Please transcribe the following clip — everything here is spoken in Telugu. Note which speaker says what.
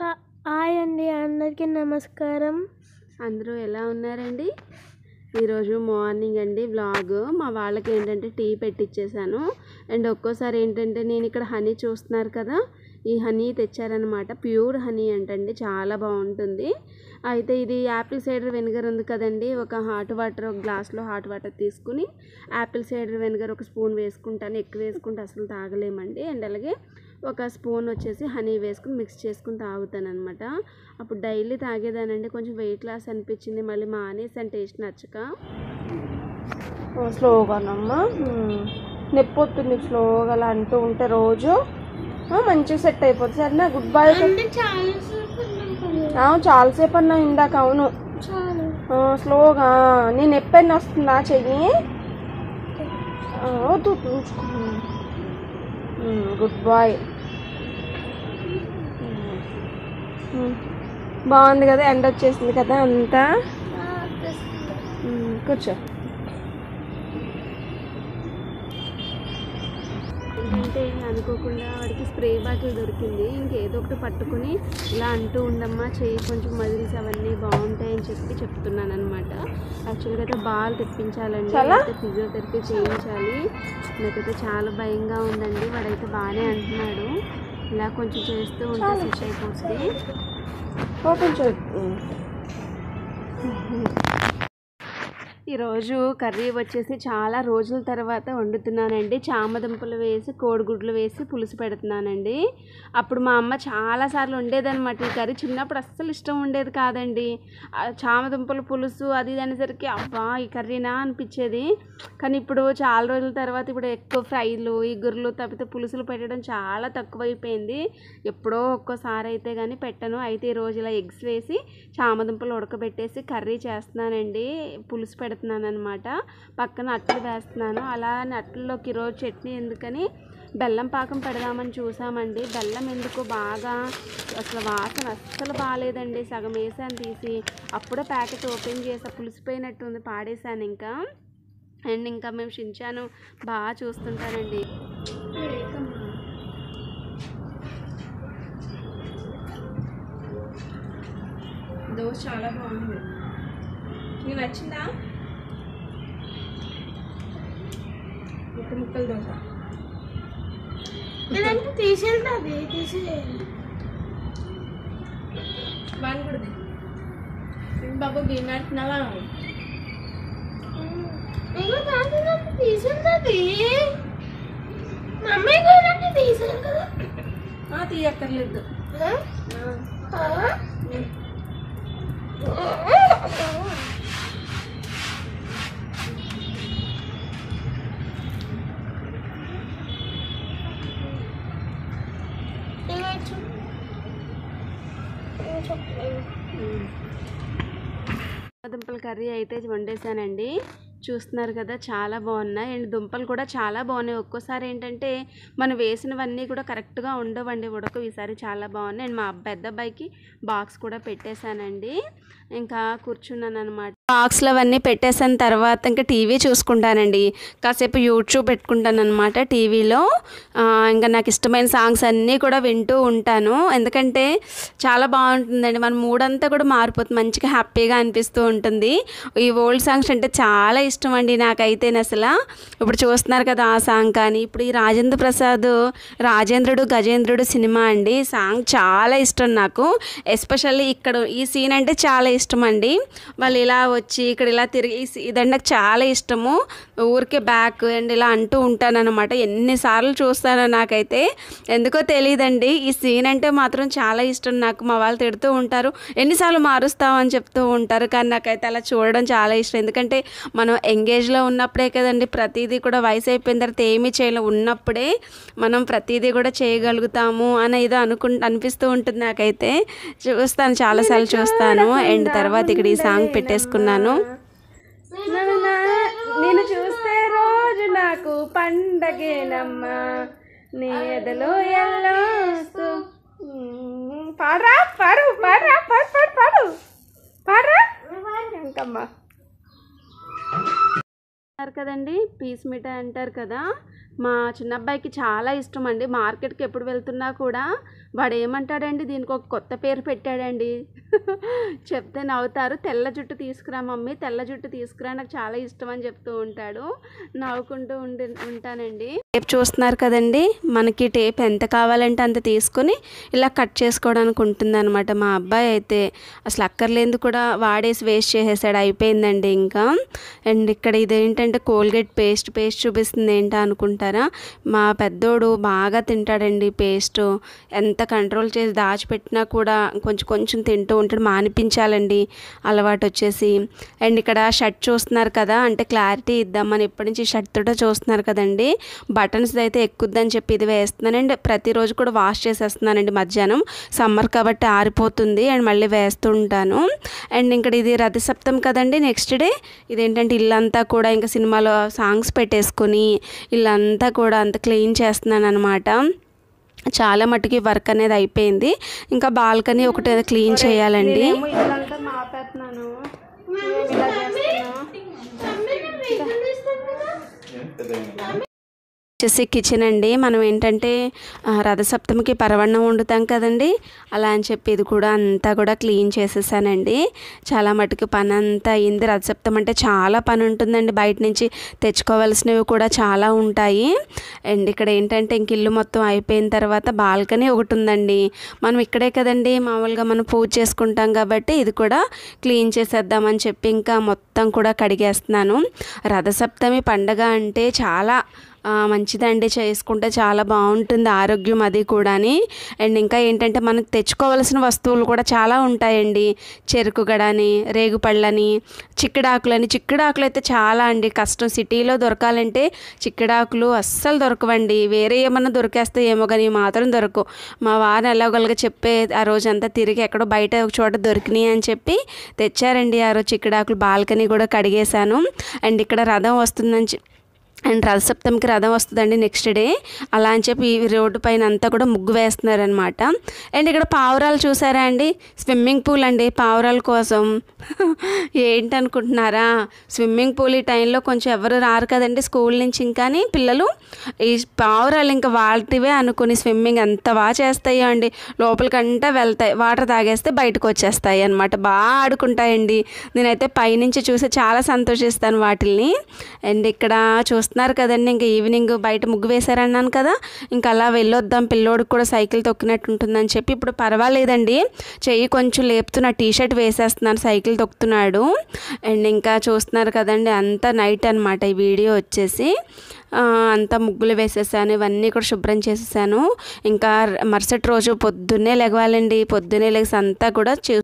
Speaker 1: హాయ్ అండి, అందరికీ నమస్కారం.
Speaker 2: అందరూ ఎలా ఉన్నారండి? ఈరోజు మార్నింగ్ అండి వ్లాగ్. మా వాళ్ళకి ఏంటంటే టీ పెట్టిచ్చేసాను. అండ్ ఒక్కోసారి ఏంటంటే నేను ఇక్కడ హనీ చూస్తున్నారు కదా, ఈ హనీ తెచ్చారనమాట. ప్యూర్ హనీ అంటండి, చాలా బాగుంటుంది. అయితే ఇది యాపిల్ సైడర్ వెనిగర్ ఉంది కదండి, ఒక గ్లాస్లో హాట్ వాటర్ తీసుకుని యాపిల్ సైడర్ వెనిగర్ ఒక స్పూన్ వేసుకుంటాను. ఎక్కువ వేసుకుంటే అసలు తాగలేమండి. అండ్ అలాగే ఒక స్పూన్ వచ్చేసి హనీ వేసుకుని మిక్స్ చేసుకుని తాగుతాను అనమాట. అప్పుడు డైలీ తాగేదానండి. కొంచెం వెయిట్ లాస్ అనిపించింది, మళ్ళీ మానేసాను టేస్ట్ నచ్చక.
Speaker 1: స్లోగానమ్మా, నొప్పి వస్తుంది స్లోగా అలా అంటూ ఉంటే రోజు మంచిగా సెట్ అయిపోతుంది. సరేనా, గుడ్ బై. చాలాసేపు అన్నా ఇందాక. అవును, స్లోగా. నేను ఎప్పుడైనా వస్తుందా చెయ్యి? Good boy. బాగుంది కదా, ఎండ వచ్చేసింది కదా అంతా. కూర్చో.
Speaker 2: ఏంటంటే అనుకోకుండా వాడికి స్ప్రే బాటిల్ దొరికింది. ఇంకేదో ఒకటి పట్టుకుని ఇలా అంటూ ఉండమ్మా, చెయ్యి కొంచెం మజిల్స్ అవన్నీ బాగుంటాయని చెప్తున్నాను అనమాట. యాక్చువల్గా అయితే బాల్ తెప్పించాలండి, అయితే ఫిజియోథెరపీ చేయించాలి. నాకైతే చాలా భయంగా ఉందండి. వాడైతే బాగానే అంటున్నాడు. ఇలా కొంచెం చేస్తూ ఉంటే సెట్ అయిపోతుంది. ఈరోజు కర్రీ వచ్చేసి చాలా రోజుల తర్వాత వండుతున్నానండి. చామదుంపలు వేసి కోడిగుడ్లు వేసి పులుసు పెడుతున్నానండి. అప్పుడు మా అమ్మ చాలాసార్లు వండేదనమాట ఈ కర్రీ. చిన్నప్పుడు అస్సలు ఇష్టం ఉండేది కాదండి. చామదుంపల పులుసు అది అనేసరికి అబ్బా ఈ కర్రీనా అనిపించేది. కానీ ఇప్పుడు చాలా రోజుల తర్వాత ఇప్పుడు ఎక్కువ ఫ్రైలు ఇగుర్లు తప్పితే పులుసులు పెట్టడం చాలా తక్కువైపోయింది. ఎప్పుడో ఒక్కోసారి అయితే కానీ పెట్టను. అయితే ఈరోజు ఇలా ఎగ్స్ వేసి చామదుంపలు ఉడకబెట్టేసి కర్రీ చేస్తున్నానండి, పులుసు పెడుతున్నాను అనమాట. పక్కన అట్లు వేస్తున్నాను. అలా అట్లలోకి ఈరోజు చట్నీ ఎందుకని బెల్లం పాకం పెడదామని చూసామండి. బెల్లం ఎందుకో బాగా అసలు వాసన అస్సలు బాగాలేదండి. సగం వేసాను తీసి, అప్పుడే ప్యాకెట్ ఓపెన్ చేసా, పులిసిపోయినట్టుంది, పాడేశాను ఇంకా. అండ్ ఇంకా మేము షించాను బాగా చూస్తుంటానండి.
Speaker 1: దోశ చాలా బాగుంది. నీకు నచ్చిందా? ముక్కలు దోశ తీసేది తీసేయండి. బాగుంది బాబు. గిన్నె అంటున్నావా? తీసేది మమ్మీ తీసాను కదా. తీయక్కర్లేదు.
Speaker 2: దుంపల కర్రీ అయితే వండేసానండి. చూస్తున్నారు కదా, చాలా బాగున్నాయి. అండ్ దుంపలు కూడా చాలా బాగున్నాయి. ఒక్కోసారి ఏంటంటే మనం వేసినవన్నీ కూడా కరెక్ట్గా ఉండవండి ఉడక. ఈసారి చాలా బాగున్నాయి. అండ్ మా పెద్ద అబ్బాయికి బాక్స్ కూడా పెట్టేశానండి. ఇంకా కూర్చున్నాను అనమాట. బాక్స్లో అవన్నీ పెట్టేసిన తర్వాత ఇంకా టీవీ చూసుకుంటానండి. కాసేపు యూట్యూబ్ పెట్టుకుంటాను అనమాట టీవీలో. ఇంకా నాకు ఇష్టమైన సాంగ్స్ అన్నీ కూడా వింటూ ఉంటాను. ఎందుకంటే చాలా బాగుంటుందండి, మన మూడ్ అంతా కూడా మారిపోతుంది, మంచిగా హ్యాపీగా అనిపిస్తూ ఉంటుంది. ఈ ఓల్డ్ సాంగ్స్ అంటే చాలా ఇష్టం అండి నాకైతే. అసలు ఇప్పుడు చూస్తున్నారు కదా ఆ సాంగ్. కానీ ఇప్పుడు ఈ రాజేంద్ర ప్రసాద్ రాజేంద్రుడు గజేంద్రుడు సినిమా అండి, సాంగ్ చాలా ఇష్టం నాకు. ఎస్పెషల్లీ ఇక్కడ ఈ సీన్ అంటే చాలా ఇష్టం అండి. వాళ్ళు ఇలా వచ్చి ఇక్కడ ఇలా తిరిగి ఇదంటే నాకు చాలా ఇష్టము. ఊరికే బ్యాక్ అండ్ ఇలా అంటూ ఉంటాను అనమాట. ఎన్నిసార్లు చూస్తానో నాకైతే ఎందుకో తెలియదండి, ఈ సీన్ అంటే మాత్రం చాలా ఇష్టం నాకు. మా వాళ్ళు తిడుతూ ఉంటారు, ఎన్నిసార్లు మారుస్తావు అని చెప్తూ ఉంటారు. కానీ నాకైతే అలా చూడడం చాలా ఇష్టం. ఎందుకంటే మనం ఎంగేజ్లో ఉన్నప్పుడే కదండి ప్రతిదీ కూడా, వయసు అయిపోయిన తర్వాత ఏమీ చేయలేము, ఉన్నప్పుడే మనం ప్రతిదీ కూడా చేయగలుగుతాము అని ఏదో అనిపిస్తూ ఉంటుంది నాకైతే. చూస్తాను, చాలాసార్లు చూస్తాను. అండ్ తర్వాత ఇక్కడ ఈ సాంగ్ పెట్టేసుకున్నాను.
Speaker 1: నేను చూస్తే రోజు నాకు పండగేనమ్మా, నీ ఎదలో ఎల్లో పాడరా పాడు పాడరా పాడు పాడు పాడు పాడరా ఇంకమ్మా.
Speaker 2: కదండి పీస్ మిఠాయి అంటారు కదా, మా చిన్న అబ్బాయికి చాలా ఇష్టం అండి. మార్కెట్కి ఎప్పుడు వెళ్తున్నా కూడా వాడు ఏమంటాడండి, దీనికి ఒక కొత్త పేరు పెట్టాడండి. చెప్తే నవ్వుతారు. తెల్ల జుట్టు తీసుకురా మమ్మీ, తెల్ల జుట్టు తీసుకురా, నాకు చాలా ఇష్టం అని చెప్తూ ఉంటాడు. నవ్వుకుంటూ ఉంటానండి. టేప్ చూస్తున్నారు కదండి, మనకి టేప్ ఎంత కావాలంటే అంత తీసుకొని ఇలా కట్ చేసుకోవడానికి ఉంటుంది అనమాట. మా అబ్బాయి అయితే అసలు అక్కర్లేదు కూడా వాడేసి వేస్ట్ చేసేసాడు, అయిపోయిందండి ఇంకా. అండ్ ఇక్కడ ఇదేంటంటే కోల్గేట్ పేస్ట్ చూపిస్తుంది ఏంటా అనుకుంటారా, మా పెద్దోడు బాగా తింటాడండి పేస్ట్. ఎంత కంట్రోల్ చేసి దాచిపెట్టినా కూడా కొంచెం తింటూ ఉంటాడు. మానిపించాలండి అలవాటు వచ్చేసి. అండ్ ఇక్కడ షర్ట్ చూస్తున్నారు కదా, అంటే క్లారిటీ ఇద్దామని ఎప్పటి నుంచి షర్ట్ తోట చూస్తున్నారు కదండి. బటన్స్ అయితే ఎక్కుద్దని చెప్పి ఇది వేస్తున్నాను. అండ్ ప్రతిరోజు కూడా వాష్ చేసేస్తున్నానండి మధ్యాహ్నం, సమ్మర్ కాబట్టి ఆరిపోతుంది. అండ్ మళ్ళీ వేస్తూ ఉంటాను. అండ్ ఇక్కడ ఇది రథసప్తం కదండి, నెక్స్ట్ డే ఇదేంటంటే ఇల్లంతా కూడా ఇంకా సినిమాలో సాంగ్స్ పెట్టేసుకొని ఇల్లంతా కూడా అంత క్లీన్ చేస్తున్నాను అనమాట. చాలా మట్టుకి వర్క్ అనేది అయిపోయింది. ఇంకా బాల్కనీ ఒకటి క్లీన్ చేయాలండి. వచ్చేసి కిచెన్ అండి. మనం ఏంటంటే రథసప్తమికి పరవన్నం వండుతాం కదండి, అలా అని చెప్పి ఇది కూడా అంతా కూడా క్లీన్ చేసేసానండి. చాలా మటుకు పని అంతా అయింది. రథసప్తం అంటే చాలా పని ఉంటుందండి, బయట నుంచి తెచ్చుకోవాల్సినవి కూడా చాలా ఉంటాయి. అండ్ ఇక్కడ ఏంటంటే ఇంక ఇల్లు మొత్తం అయిపోయిన తర్వాత బాల్కనీ ఒకటి ఉందండి. మనం ఇక్కడే కదండి మామూలుగా మనం పూజ చేసుకుంటాం కాబట్టి ఇది కూడా క్లీన్ చేసేద్దామని చెప్పి ఇంకా మొత్తం కూడా కడిగేస్తున్నాను. రథసప్తమి పండగ అంటే చాలా మంచిదండి, చేసుకుంటే చాలా బాగుంటుంది ఆరోగ్యం అది కూడాని. అండ్ ఇంకా ఏంటంటే మనకు తెచ్చుకోవాల్సిన వస్తువులు కూడా చాలా ఉంటాయండి. చెరుకు గడని, రేగుపళ్ళని, చిక్కుడాకులని. చిక్కుడాకులు అయితే చాలా అండి కష్టం, సిటీలో దొరకాలంటే చిక్కుడాకులు అస్సలు దొరకవండి. వేరే ఏమన్నా దొరికేస్తే ఏమో కానీ మాత్రం దొరకవు. మా వారు ఎలాగోలాగా చెప్పే ఆ రోజంతా తిరిగి ఎక్కడో బయట ఒక చోట దొరికినాయి అని చెప్పి తెచ్చారండి ఆ రోజు చిక్కుడాకులు. బాల్కనీ కూడా కడిగేశాను. అండ్ ఇక్కడ రథం వస్తుందని అండ్ రథసప్తమికి రథం వస్తుందండి నెక్స్ట్ డే, అలా అని చెప్పి ఈ రోడ్డు పైన అంతా కూడా ముగ్గు వేస్తున్నారనమాట. అండ్ ఇక్కడ పావురాలు చూసారా అండి, స్విమ్మింగ్ పూల్ అండి పావురాల కోసం. ఏంటనుకుంటున్నారా, స్విమ్మింగ్ పూల్ ఈ టైంలో కొంచెం ఎవరు రారు కదండి స్కూల్ నుంచి, ఇంకాని పిల్లలు ఈ పావురాలు ఇంకా వాళ్ళటివే అనుకుని స్విమ్మింగ్ ఎంత బాగా చేస్తాయో అండి. లోపలికంతా వెళ్తాయి, వాటర్ తాగేస్తే బయటకు వచ్చేస్తాయి అనమాట. బాగా ఆడుకుంటాయండి. నేనైతే పైనుంచి చూసి చాలా సంతోషిస్తాను వాటిల్ని. అండ్ ఇక్కడ చూస్తున్నారు కదండి, ఇంకా ఈవినింగ్ బయట ముగ్గు వేశారన్నాను కదా, ఇంకా అలా వెళ్ళొద్దాం, పిల్లోడికి కూడా సైకిల్ తొక్కినట్టు ఉంటుందని చెప్పి. ఇప్పుడు పర్వాలేదండి, చెయ్యి కొంచెం లేపుతున్న టీషర్ట్ వేసేస్తున్నాను, సైకిల్ తొక్కుతున్నాడు. అండ్ ఇంకా చూస్తున్నారు కదండి, అంతా నైట్ అనమాట ఈ వీడియో వచ్చేసి. అంతా ముగ్గులు వేసేసాను, ఇవన్నీ కూడా శుభ్రం చేసేసాను. ఇంకా మరుసటి రోజు పొద్దున్నే లెగవాలండి. పొద్దున్నే లెగిసి అంతా కూడా